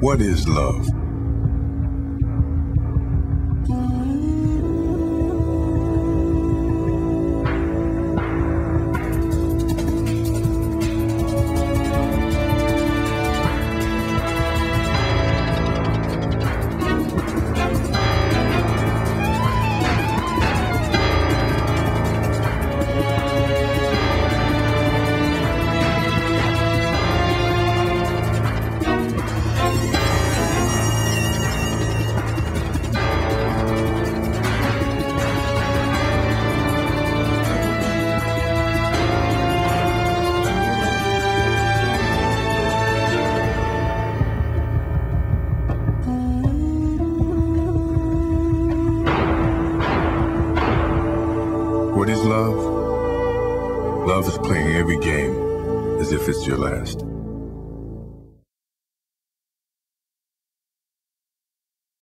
What is love? What is love? Love is playing every game as if it's your last.